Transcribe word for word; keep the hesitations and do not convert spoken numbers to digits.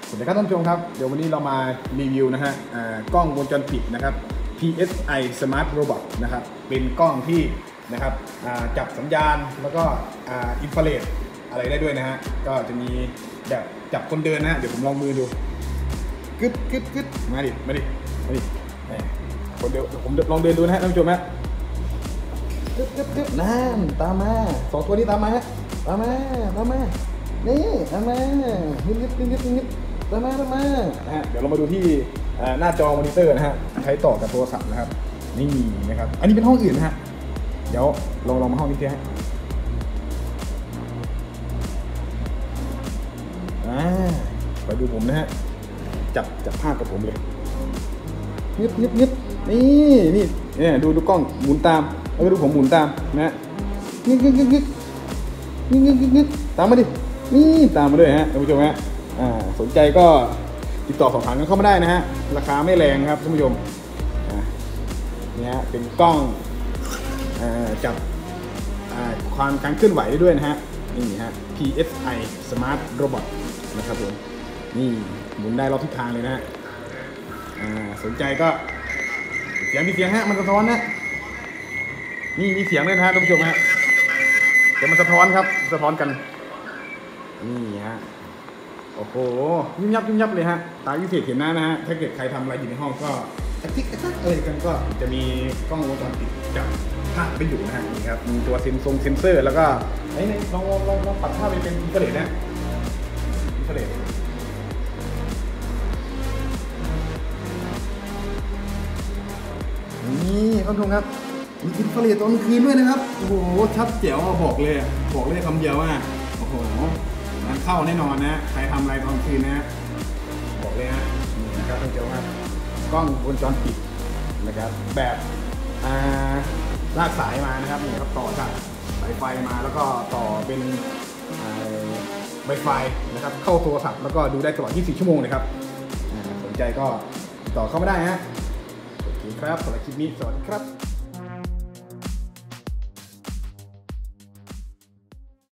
สวัสดีครับท่านผู้ชมครับเดี๋ยววันนี้เรามารีวิวนะฮะกล้องวงจรปิดนะครับ พี เอส ไอ Smart Robot นะครับเป็นกล้องที่นะครับจับสัญญาณแล้วก็อินฟราเรดอะไรได้ด้วยนะฮะก็จะมีแบบจับคนเดินนะฮะเดี๋ยวผมลองมือดูกึดกึดกึดมาดิมาดิมาดิคนเดียวผมลองเดินดูนะฮะท่านผู้ชมฮะกึดกึดกึดนั่นตามมาสองตัวนี้ตามมาฮะตามมาตามมานี่ตามมานิดนิดนิดนิดนิดตามมาตามมานะฮะเดี๋ยวเรามาดูที่หน้าจอมอนิเตอร์นะฮะใช้ต่อกับโทรศัพท์นะครับนี่นะครับอันนี้เป็นห้องอื่นนะฮะเดี๋ยวลองลองมาห้องนี้ทีฮะอ่าไปดูผมนะฮะจับจับภาพกับผมเลยนิดนิดนิดนี่นี่เนี่ยดูดูกล้องหมุนตามแล้วก็ดูผมหมุนตามนะฮะนิดนิดนิดนิดนิดนิดนิดนิดตามมาดินี่ตามมาด้วยฮะท่านผู้ชมฮะอ่าสนใจก็ติดต่อสอบถามกันเข้ามาได้นะฮะราคาไม่แรงครับท่านผู้ชมนี่ฮะเป็นกล้องจับความการเคลื่อนไหวได้ด้วยนะฮะนี่ฮะ พี เอส ไอ Smart Robot นะครับผมนี่หมุนได้รอบทิศทางเลยนะฮะสนใจก็เสียงมีเสียงฮะมันสะท้อนนะนี่มีเสียงด้วยนะฮะท่านผู้ชมฮะเดี๋ยวมันสะท้อนครับสะท้อนกันนี่ฮะโอ้โหยุ่งยับยุ่งยับเลยฮะตาวิเศษเห็นหน้านะฮะถ้าเกิดใครทำอะไรอยู่ในห้องก็แอคทิกแอคทักอะไรกันก็จะมีกล้องวงจรปิดจับภาพไปอยู่นะฮะนี่ครับมีตัวเซ็นทรงเซ็นเซอร์แล้วก็ไอ้นี่ลองลองลองลองปรับภาพเป็นอินฟราเรดนะอินฟราเรดนี่ท่านผู้ชมครับมีอินฟราเรดตอนกลางคืนด้วยนะครับโอ้โหชัดเจ๋วบอกเลยบอกเลยคำเดียวว่าโอ้โหงานเข้าแน่นอนนะใครทำอะไรตอนกลางคืนนะบอกเลยฮะนี่นะครับท่านผู้ชมครับกล้องวงจรปิดนะครับแบบลากสายมานะครับนี่ครับต่อจากสายไฟมาแล้วก็ต่อเป็นไวไฟนะครับเข้าโทรศัพท์แล้วก็ดูได้ตลอดยี่สิบสี่ชั่วโมงเลยครับสนใจก็ติดต่อเข้ามาได้ฮะโอเคครับสำหรับคลิปนี้สวัสดีครับ